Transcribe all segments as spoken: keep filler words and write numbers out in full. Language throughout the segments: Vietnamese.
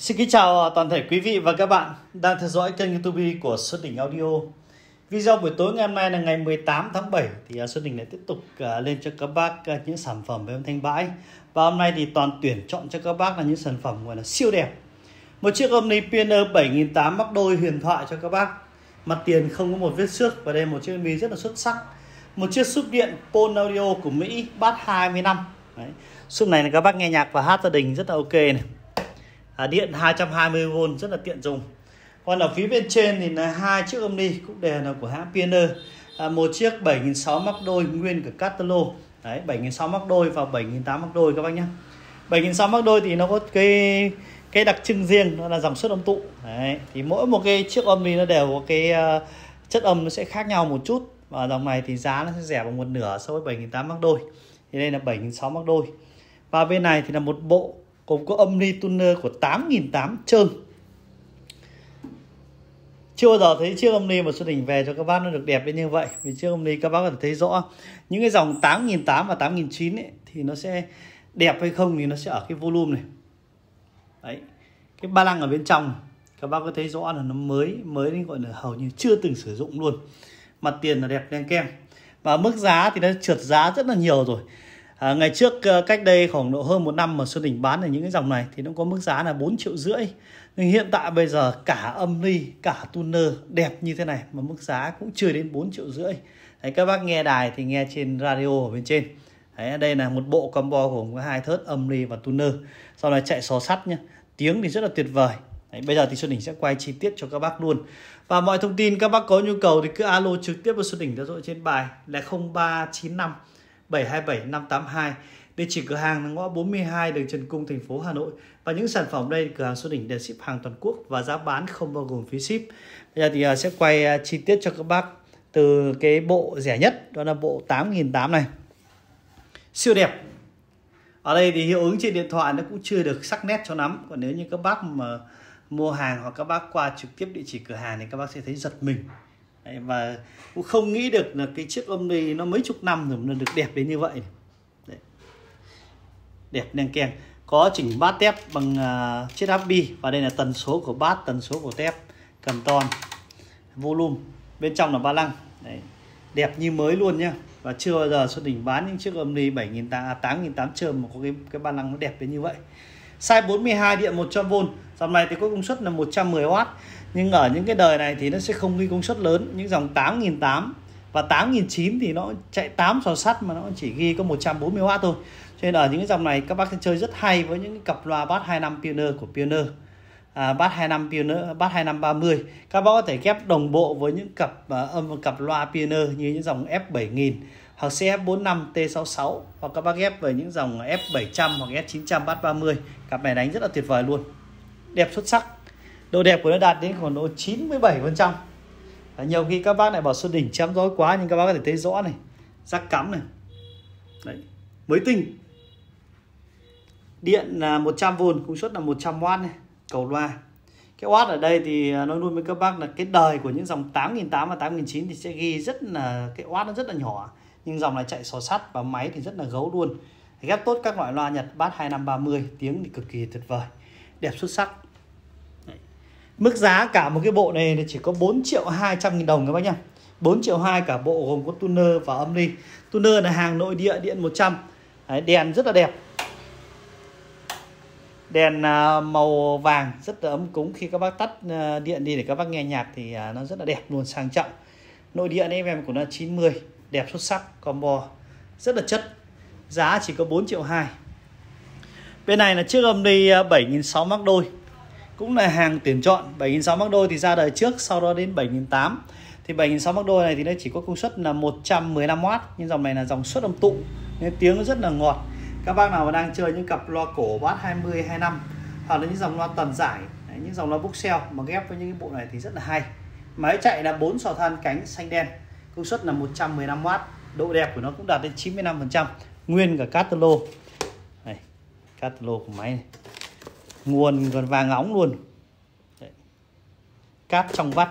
Xin kính chào toàn thể quý vị và các bạn đang theo dõi kênh YouTube của Xuân Đình Audio. Video buổi tối ngày hôm nay là ngày mười tám tháng bảy thì Xuân Đình lại tiếp tục lên cho các bác những sản phẩm về âm thanh bãi. Và hôm nay thì toàn tuyển chọn cho các bác là những sản phẩm gọi là siêu đẹp. Một chiếc Omni Pioneer bảy nghìn tám trăm mắc đôi huyền thoại cho các bác. Mặt tiền không có một vết xước và đây là một chiếc Omni rất là xuất sắc. Một chiếc sub điện Pol Audio của Mỹ bass hai mươi lăm. Đấy. Sub này là các bác nghe nhạc và hát gia đình rất là ok này. À, điện hai trăm hai mươi vôn rất là tiện dùng. Còn ở phía bên trên thì là hai chiếc Omni cũng đều là của hãng Pioneer. À, một chiếc bảy nghìn sáu trăm mắc đôi nguyên cả catalog. Đấy, bảy nghìn sáu trăm mắc đôi và bảy nghìn tám trăm mắc đôi các bác nhé. bảy nghìn sáu trăm mắc đôi thì nó có cái cái đặc trưng riêng, đó là dòng xuất âm tụ. Đấy, thì mỗi một cái chiếc Omni nó đều có cái uh, chất âm nó sẽ khác nhau một chút. Và dòng này thì giá nó sẽ rẻ bằng một nửa so với bảy nghìn tám trăm mắc đôi. Thì đây là bảy nghìn sáu trăm mắc đôi. Và bên này thì là một bộ gồm có Omni tuner của tám nghìn tám trăm trơn. Chưa bao giờ thấy chiếc Omni mà Xuân Đình về cho các bác nó được đẹp đến như vậy. Vì chiếc Omni các bác có thể thấy rõ những cái dòng tám nghìn tám trăm và tám nghìn chín trăm ấy, thì nó sẽ đẹp hay không thì nó sẽ ở cái volume này. Đấy, cái ba lăng ở bên trong các bác có thấy rõ là nó mới mới đến gọi là hầu như chưa từng sử dụng luôn. Mặt tiền là đẹp đen kem. Và mức giá thì nó trượt giá rất là nhiều rồi. À, ngày trước cách đây khoảng độ hơn một năm mà Xuân Đình bán ở những cái dòng này thì nó có mức giá là bốn triệu rưỡi. Nhưng hiện tại bây giờ cả Omni, cả tuner đẹp như thế này mà mức giá cũng chưa đến bốn triệu rưỡi. Đấy, các bác nghe đài thì nghe trên radio ở bên trên. Đấy, đây là một bộ combo gồm có hai thớt Omni và tuner. Sau này chạy xò sắt nhá. Tiếng thì rất là tuyệt vời. Đấy, bây giờ thì Xuân Đình sẽ quay chi tiết cho các bác luôn. Và mọi thông tin các bác có nhu cầu thì cứ alo trực tiếp với Xuân Đình theo dõi trên bài là không ba chín năm bảy hai bảy năm tám hai. Địa chỉ cửa hàng là ngõ bốn mươi hai đường Trần Cung, thành phố Hà Nội. Và những sản phẩm đây cửa hàng Xuân Đình đều ship hàng toàn quốc và giá bán không bao gồm phí ship. Bây giờ thì sẽ quay chi tiết cho các bác từ cái bộ rẻ nhất, đó là bộ tám nghìn tám trăm này. Siêu đẹp. Ở đây thì hiệu ứng trên điện thoại nó cũng chưa được sắc nét cho lắm. Còn nếu như các bác mà mua hàng hoặc các bác qua trực tiếp địa chỉ cửa hàng thì các bác sẽ thấy giật mình. Đấy, và cũng không nghĩ được là cái chiếc Omni nó mấy chục năm rồi nó được đẹp đến như vậy. Đấy. Đẹp đen keng. Có chỉnh bass tép bằng uh, chiếc áp bi. Và đây là tần số của bass, tần số của tép, cần ton, volume. Bên trong là ba lăng. Đấy. Đẹp như mới luôn nhá. Và chưa bao giờ Xuân Đình bán những chiếc Omni bảy nghìn tám nghìn tám trăm mà có cái cái ba lăng nó đẹp đến như vậy. Size bốn mươi hai, điện một trăm vôn. Dòng này thì có công suất là một trăm mười oát. Nhưng ở những cái đời này thì nó sẽ không ghi công suất lớn. Những dòng tám nghìn tám trăm và tám nghìn chín trăm thì nó chạy tám xò sắt mà nó chỉ ghi có một trăm bốn mươi oát thôi. Cho nên ở những cái dòng này các bác sẽ chơi rất hay với những cái cặp loa bass hai mươi lăm Pioneer của Pioneer. À, bass hai mươi lăm Pioneer, bass hai mươi lăm ba mươi. Các bác có thể ghép đồng bộ với những cặp âm uh, cặp loa Pioneer như những dòng F bảy nghìn hoặc C F bốn mươi lăm T sáu mươi sáu, hoặc các bác ghép với những dòng F bảy trăm hoặc S chín trăm bass ba mươi. Cặp này đánh rất là tuyệt vời luôn. Đẹp xuất sắc. Độ đẹp của nó đạt đến khoảng độ chín mươi bảy phần trăm. Nhiều khi các bác lại bảo Xuân Đình chém rối quá, nhưng các bác có thể thấy rõ này, rắc cắm này. Đấy, mới tinh. Điện là một trăm vôn, công suất là một trăm oát này, cầu loa. Cái oát ở đây thì nói luôn với các bác là cái đời của những dòng tám nghìn tám trăm và tám nghìn chín trăm thì sẽ ghi rất là cái oát nó rất là nhỏ. Nhưng dòng này chạy xò sắt và máy thì rất là gấu luôn. Ghép tốt các loại loa Nhật bass hai mươi lăm ba mươi, tiếng thì cực kỳ tuyệt vời. Đẹp xuất sắc. Đấy. Mức giá cả một cái bộ này thì chỉ có bốn triệu hai trăm nghìn đồng các bác nhá. bốn triệu hai cả bộ gồm có tuner và Omni. Tuner là hàng nội địa, điện một trăm. Đấy, đèn rất là đẹp. Đèn màu vàng rất là ấm cúng. Khi các bác tắt điện đi để các bác nghe nhạc thì nó rất là đẹp luôn, sang trọng. Nội địa này em của nó chín mươi, đẹp xuất sắc, combo rất là chất. Giá chỉ có bốn triệu hai. Bên này là chiếc Omni bảy nghìn sáu trăm mắc đôi, cũng là hàng tuyển chọn. Bảy nghìn sáu trăm mắc đôi thì ra đời trước, sau đó đến bảy nghìn tám trăm. Thì bảy nghìn sáu trăm mắc đôi này thì nó chỉ có công suất là một trăm mười lăm oát, nhưng dòng này là dòng xuất âm tụ nên tiếng nó rất là ngọt. Các bác nào mà đang chơi những cặp loa cổ bass hai mươi, hai mươi lăm hoặc là những dòng loa tần giải, những dòng loa Voxel mà ghép với những cái bộ này thì rất là hay. Máy chạy là bốn sò than cánh xanh đen, công suất là một trăm mười lăm oát. Độ đẹp của nó cũng đạt đến chín mươi lăm phần trăm. Nguyên cả catalog. Này, catalog của máy này. Nguồn còn vàng óng luôn. Đấy. Cáp trong vắt.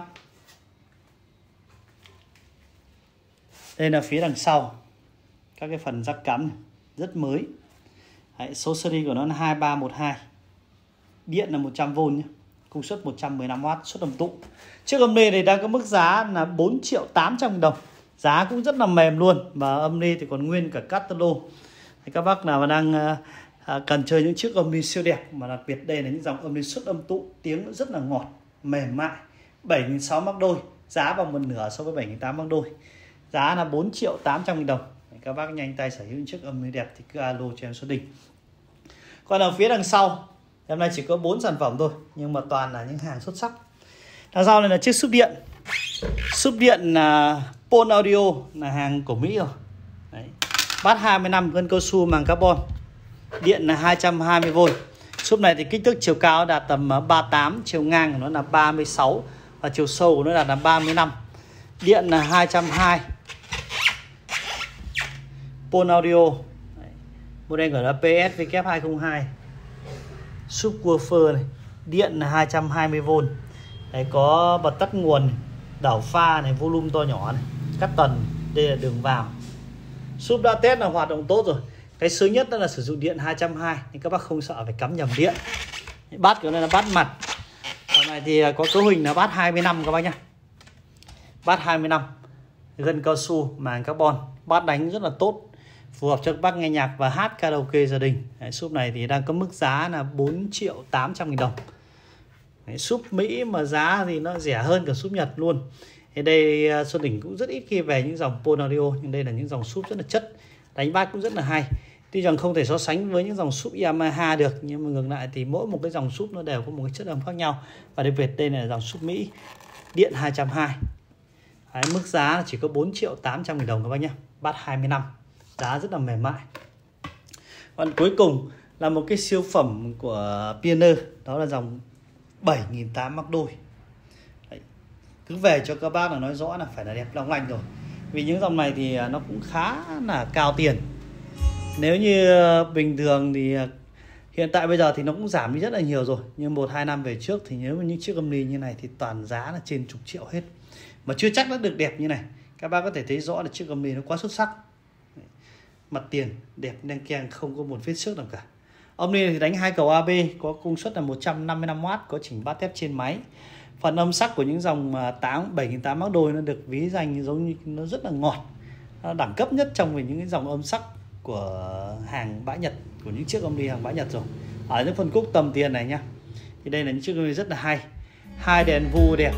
Đây là phía đằng sau. Các cái phần rắc cắm này, rất mới. Đấy, số series của nó là hai ba một hai. Điện là một trăm vôn nhé, công suất một trăm mười lăm oát, suất âm tụ. Chiếc âm nê này đang có mức giá là bốn triệu tám trăm nghìn đồng. Giá cũng rất là mềm luôn. Và âm nê thì còn nguyên cả catalog. Thì các bác nào mà đang à, cần chơi những chiếc âm nê siêu đẹp, mà đặc biệt đây là những dòng âm nê suất âm tụ, tiếng rất là ngọt, mềm mại, bảy nghìn sáu trăm mắc đôi, giá bằng một nửa so với bảy nghìn tám trăm mắc đôi. Giá là bốn triệu tám trăm nghìn đồng. Các bác nhanh tay sở hữu những chiếc âm nê đẹp thì cứ alo cho em số Đình. Còn ở phía đằng sau, hôm nay chỉ có bốn sản phẩm thôi, nhưng mà toàn là những hàng xuất sắc. Đằng sau này là chiếc súp điện. Súp điện là Pol Audio, là hàng của Mỹ rồi. Đấy. Bát hai mươi lăm, gân cao su màng carbon. Điện là hai trăm hai mươi vôn. Súp này thì kích thước chiều cao đạt tầm ba mươi tám, chiều ngang của nó là ba mươi sáu và chiều sâu của nó đạt là ba mươi lăm. Điện là hai trăm hai mươi. Pol Audio. Model của nó P S W hai không hai. Subwoofer này, điện là hai trăm hai mươi vôn. Đấy, có bật tắt nguồn này, đảo pha này, volume to nhỏ này, cắt tần, đây là đường vào. Sub đã test là hoạt động tốt rồi. Cái sướng nhất đó là sử dụng điện hai trăm hai mươi, nhưng các bác không sợ phải cắm nhầm điện. Bát của nó là bát mặt. Còn này thì có cấu hình là bát hai mươi lăm các bác nhá. Bát hai mươi lăm, gân cao su, màng carbon. Bát đánh rất là tốt, phù hợp cho các bác nghe nhạc và hát karaoke gia đình. Đấy, súp này thì đang có mức giá là bốn triệu tám trăm nghìn đồng. Đấy, súp Mỹ mà giá thì nó rẻ hơn cả súp Nhật luôn. Thì đây Xuân Đình cũng rất ít khi về những dòng Pol Audio, nhưng đây là những dòng súp rất là chất, đánh bát cũng rất là hay. Tuy rằng không thể so sánh với những dòng súp Yamaha được, nhưng mà ngược lại thì mỗi một cái dòng súp nó đều có một cái chất âm khác nhau. Và đặc biệt đây là dòng súp Mỹ điện hai trăm hai mươi. Đấy, mức giá chỉ có bốn triệu tám trăm nghìn đồng các bác nhé. Bát hai mươi lăm, giá rất là mềm mại. Còn cuối cùng là một cái siêu phẩm của Pioneer, đó là dòng bảy nghìn tám trăm mắc đôi. Đấy. Cứ về cho các bác là nói rõ là phải là đẹp long lanh rồi. Vì những dòng này thì nó cũng khá là cao tiền. Nếu như bình thường thì hiện tại bây giờ thì nó cũng giảm đi rất là nhiều rồi. Nhưng một hai năm về trước thì nếu mà những chiếc âm ly như này thì toàn giá là trên chục triệu hết, mà chưa chắc đã được đẹp như này. Các bác có thể thấy rõ là chiếc âm ly nó quá xuất sắc. Mặt tiền đẹp đen keng, không có một vết xước nào cả. Âm ly thì đánh hai cầu a bê, có công suất là một trăm năm mươi lăm oát, có chỉnh bát thép trên máy. Phần âm sắc của những dòng tám bảy nghìn tám trăm mắc đôi nó được ví danh giống như nó rất là ngọt, nó đẳng cấp nhất trong những cái dòng âm sắc của hàng bãi Nhật, của những chiếc âm ly hàng bãi Nhật rồi. Ở những phân khúc tầm tiền này nhá, thì đây là những chiếc âm ly rất là hay. Hai đèn vu đẹp.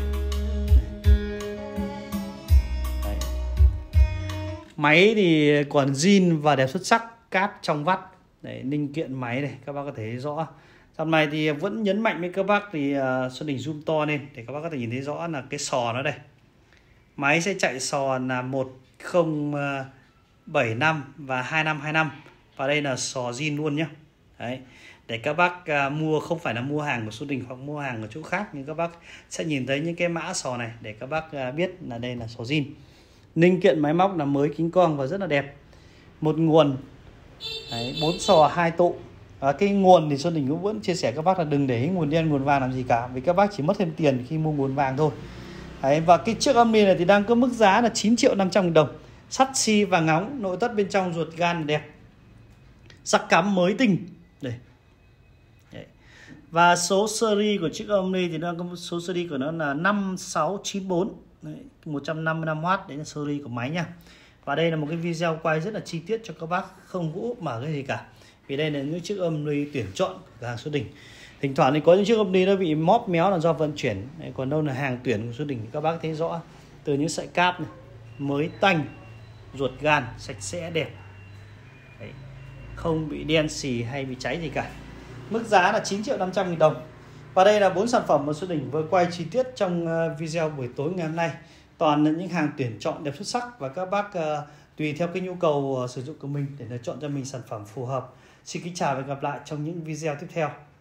Đấy. Máy thì còn zin và đẹp xuất sắc, cáp trong vắt. Đấy, linh kiện máy này các bác có thể thấy rõ. Dòng này thì vẫn nhấn mạnh với các bác thì uh, Xuân Đình zoom to lên để các bác có thể nhìn thấy rõ là cái sò nó đây. Máy sẽ chạy sò là một không bảy năm và hai năm hai năm. Và đây là sò zin luôn nhé. Đấy. Để các bác uh, mua, không phải là mua hàng của Xuân Đình hoặc mua hàng ở chỗ khác, nhưng các bác sẽ nhìn thấy những cái mã sò này để các bác uh, biết là đây là sò zin. Linh kiện máy móc là mới, kính cong và rất là đẹp. Một nguồn, bốn sò hai tụ. À, cái nguồn thì Xuân Đình cũng vẫn chia sẻ các bác là đừng để nguồn đen nguồn vàng làm gì cả, vì các bác chỉ mất thêm tiền khi mua nguồn vàng thôi. Đấy, và cái chiếc âm ly này thì đang có mức giá là chín triệu năm trăm nghìn đồng. Sắt xi và ngóng, nội thất bên trong ruột gan đẹp, sắc cắm mới tinh. Đây. Đấy. Và số series của chiếc âm ly thì đang có số series của nó là năm sáu chín bốn. Đấy, một trăm năm mươi lăm oát, đấy là series của máy nha. Và đây là một cái video quay rất là chi tiết cho các bác, không có úp mở cái gì cả. Vì đây là những chiếc âm ly tuyển chọn của cửa hàng Xuân Đình. Thỉnh thoảng thì có những chiếc âm ly nó bị móp méo là do vận chuyển. Đấy, còn đâu là hàng tuyển của Xuân Đình, các bác thấy rõ. Từ những sợi cáp này, mới tanh, ruột gan, sạch sẽ, đẹp. Đấy, không bị đen xì hay bị cháy gì cả. Mức giá là chín triệu năm trăm nghìn đồng. Và đây là bốn sản phẩm mà Xuân Đình vừa quay chi tiết trong video buổi tối ngày hôm nay. Toàn là những hàng tuyển chọn đẹp xuất sắc, và các bác uh, tùy theo cái nhu cầu uh, sử dụng của mình để lựa chọn cho mình sản phẩm phù hợp. Xin kính chào và hẹn gặp lại trong những video tiếp theo.